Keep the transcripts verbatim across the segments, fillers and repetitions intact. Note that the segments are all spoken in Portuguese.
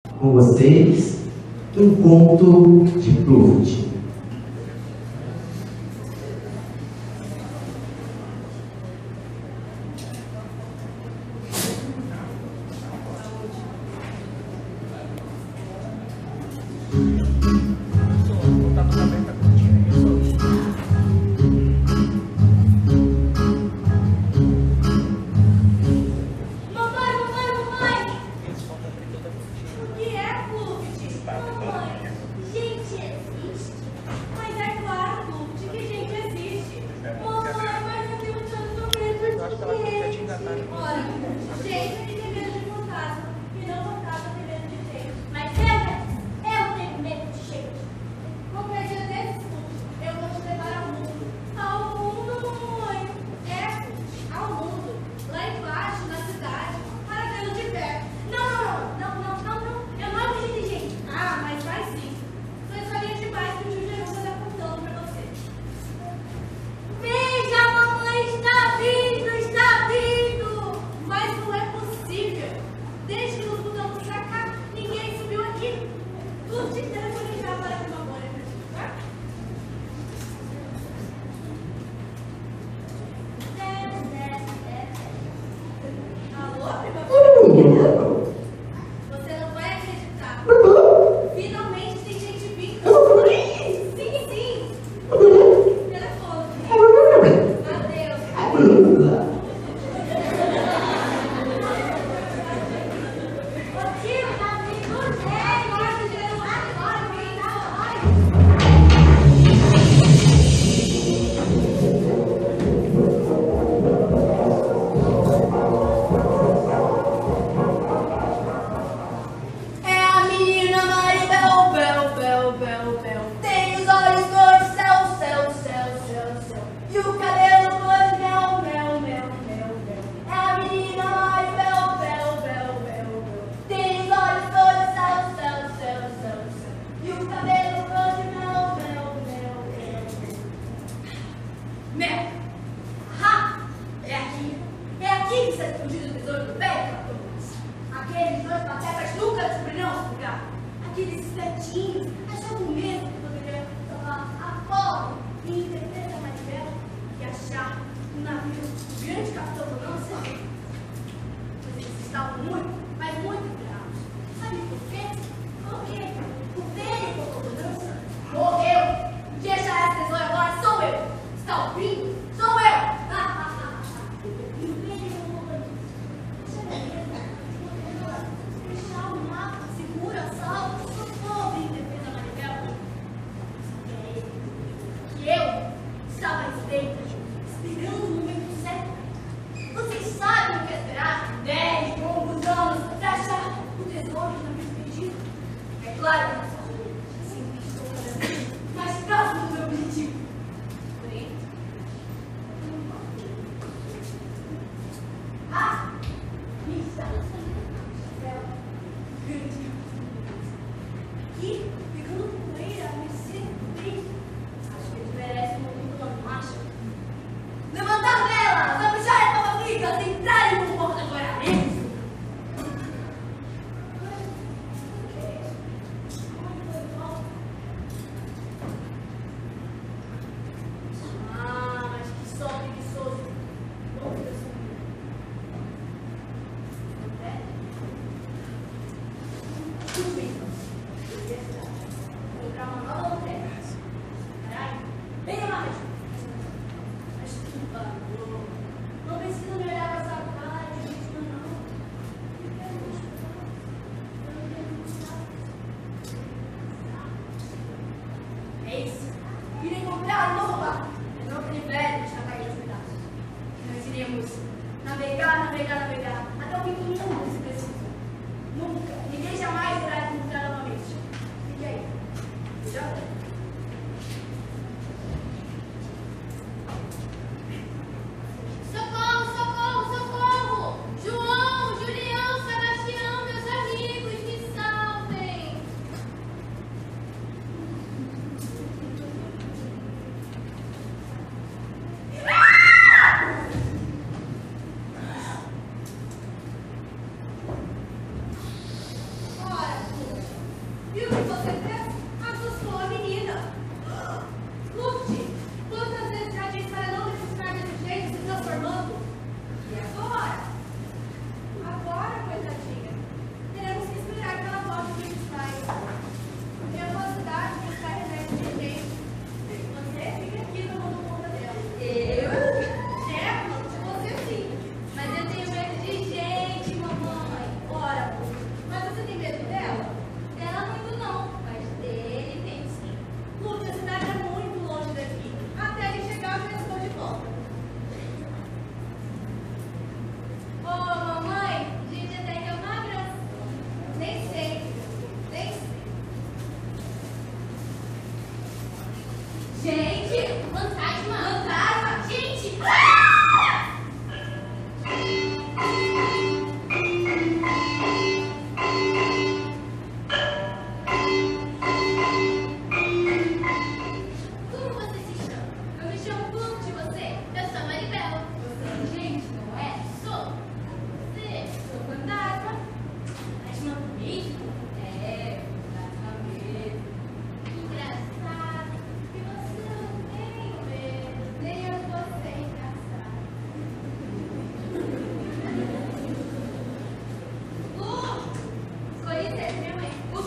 Com vocês, um conto de Pluft. Navegar, navegar, navegar, até o fim do mundo, se preciso. Nunca. Ninguém jamais irá encontrar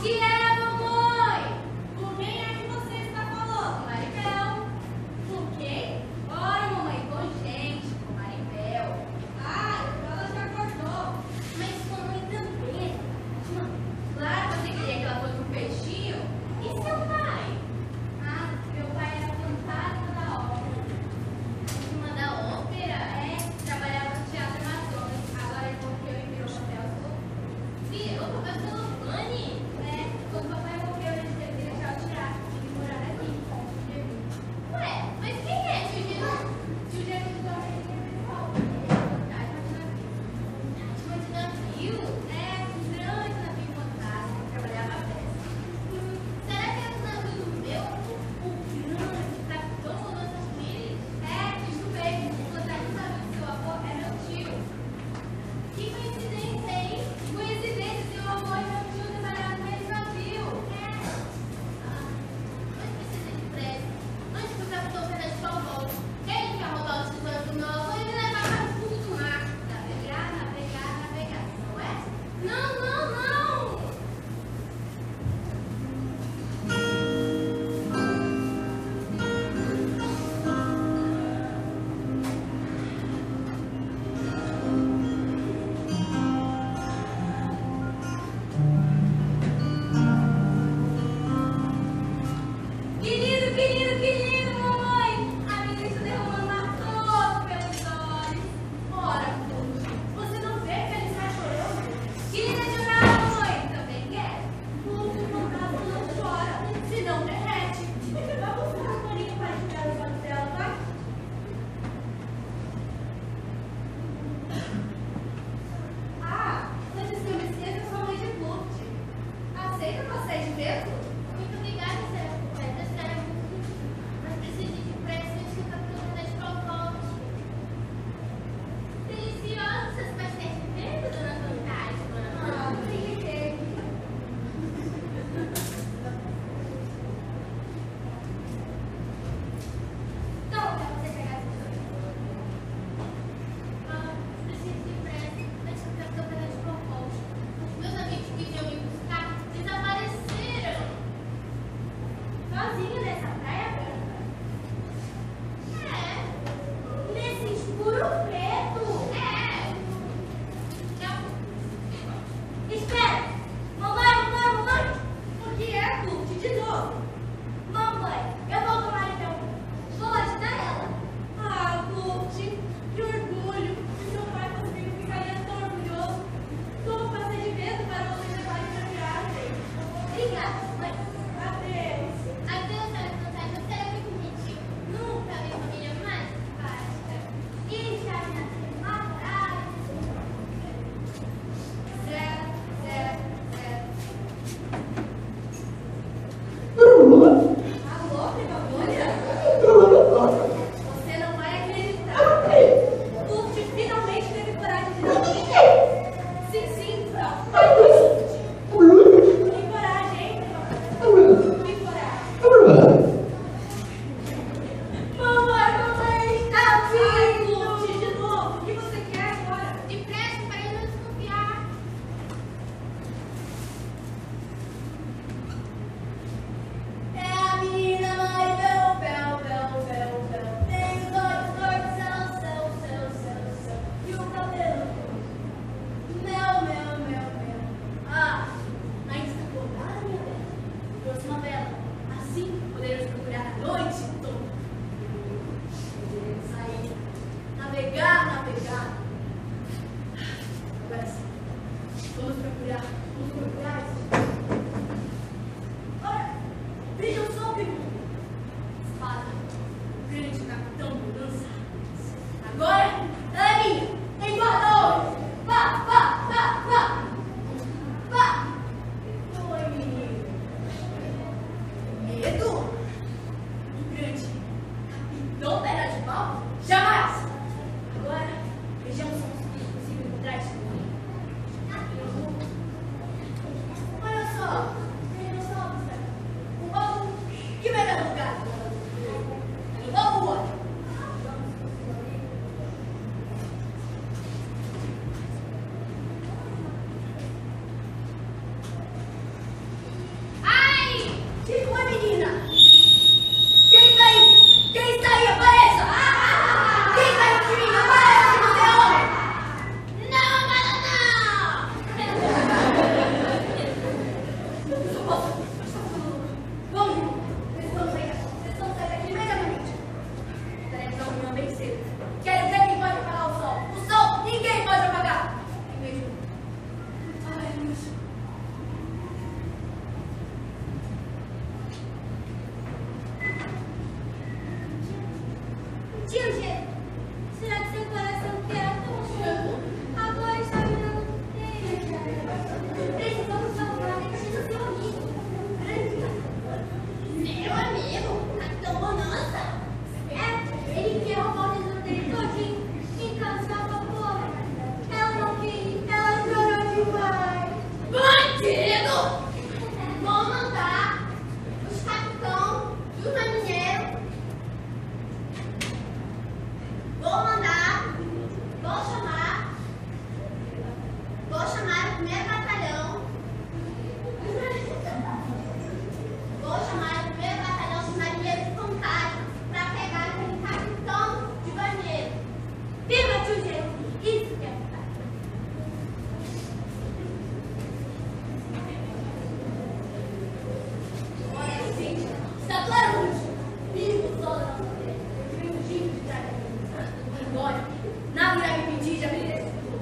É a Que foi, menina? Quem está aí? Quem está aí? Apareça! Quem está aí de mim? Apareça se você é homem! Não, amada, não! Vamos, vocês vão sair daqui. Vocês vão sair daqui imediatamente. Teremos uma reunião bem cedo. Quero ver quem pode apagar o sol. O sol, ninguém pode apagar. É mesmo. Ai, meu Deus. Tio, gente, será que seu coração quer tão fundo? Agora está virando feio. Precisamos salvar a destino seu amigo. Meu amigo? Capitão Bonança? É, ele quer roubar o tesouro dele todinho. Então, se ela for, ela não quis, ela chorou demais. Bandido! Vou mandar os capitães e os marinheiros. Vou mandar, vou chamar, vou chamar o primeiro batalhão, vou chamar o primeiro batalhão de marinheiros de contagem para pegar aquele capitão de banheiro. Viva, tio Jesus! Isso que é verdade. Olha, gente, está claro hoje. Viva o sol da nossa terra. Viva o dia de trás. Agora, nada irá me impedir de abrir esse futuro.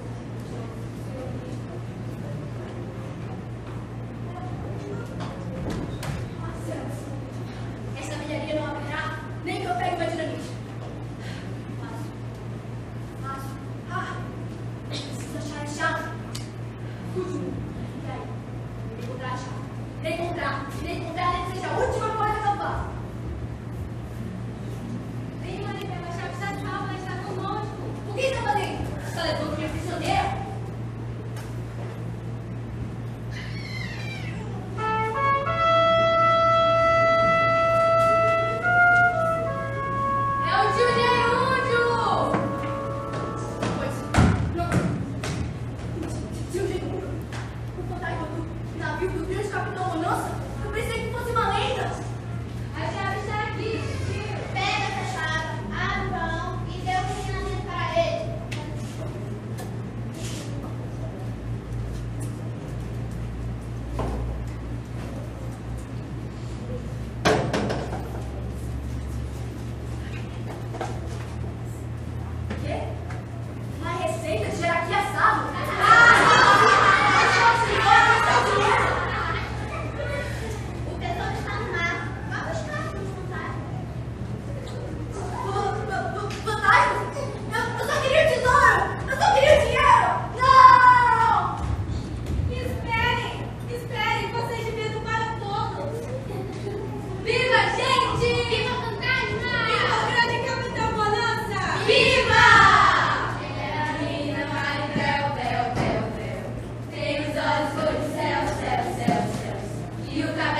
Essa bilharia não abrirá, nem que eu pegue uma dinamite. Fácil. Fácil. Ah! Preciso achar a chave. Fugiu. E aí? Encontrar a chave. Nem encontrar. Nem encontrar, nem que seja a última coisa que eu faço. Vem, Maria, pega a chave, está salva, está conosco. O que está fazendo? Está levando minha prisioneira? É o tio Gerúndio! Pois, não. Tio Gerúndio, o fantasma do navio do Deus Capitão Bonança? Eu pensei que fosse uma lenda. A chave está aqui, tio. Pega essa chave, abre o balão e dê o ensinamento para ele. O quê? Uma receita de jeraqui assado? O tesouro está no mar. Vá buscar, vamos contar. Fantasmas? Eu, eu só queria o tesouro! Eu só queria o dinheiro! Não! Esperem! Esperem! Vocês devem para todos! Viva, gente! Viva, fantasma! Viva o grande Capitão Bonança! Viva! Ele era linda, Maribel, Bel, Bel, Bel. Tem os olhos cor de céu, céu, céu, céu. E o cabelo